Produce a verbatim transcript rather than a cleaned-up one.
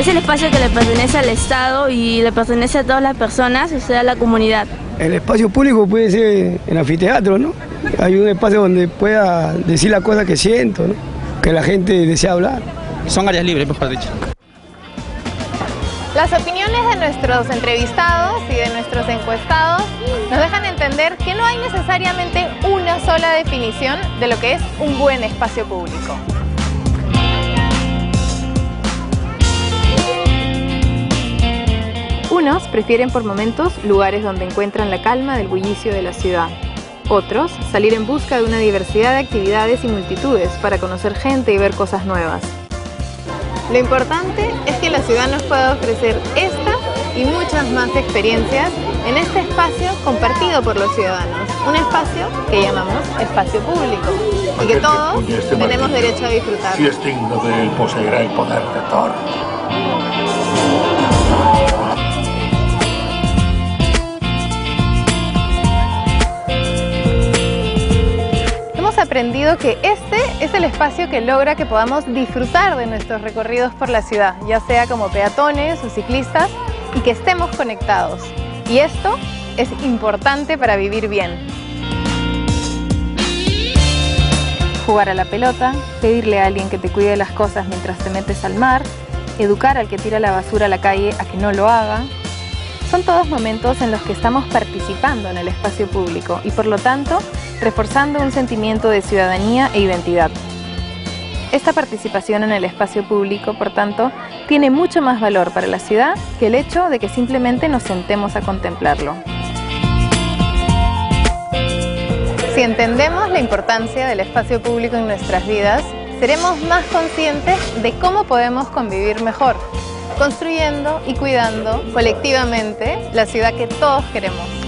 el espacio que le pertenece al Estado y le pertenece a todas las personas, o sea, a la comunidad. El espacio público puede ser el anfiteatro, ¿no? Hay un espacio donde pueda decir las cosas que siento, ¿no? Que la gente desea hablar. Son áreas libres, mejor dicho. Las opiniones de nuestros entrevistados y de nuestros encuestados nos dejan entender que no hay necesariamente una sola definición de lo que es un buen espacio público. Unos prefieren por momentos lugares donde encuentran la calma del bullicio de la ciudad. Otros, salir en busca de una diversidad de actividades y multitudes para conocer gente y ver cosas nuevas. Lo importante es que la ciudad nos pueda ofrecer esta y muchas más experiencias en este espacio compartido por los ciudadanos. Un espacio que llamamos espacio público y que todos tenemos derecho a disfrutar. Si es digno de él, poseerá el poder de Thor. Aprendido que este es el espacio que logra que podamos disfrutar de nuestros recorridos por la ciudad, ya sea como peatones o ciclistas, y que estemos conectados. Y esto es importante para vivir bien. Jugar a la pelota, pedirle a alguien que te cuide las cosas mientras te metes al mar, educar al que tira la basura a la calle a que no lo haga. Son todos momentos en los que estamos participando en el espacio público y por lo tanto reforzando un sentimiento de ciudadanía e identidad. Esta participación en el espacio público, por tanto, tiene mucho más valor para la ciudad que el hecho de que simplemente nos sentemos a contemplarlo. Si entendemos la importancia del espacio público en nuestras vidas, seremos más conscientes de cómo podemos convivir mejor, construyendo y cuidando colectivamente la ciudad que todos queremos.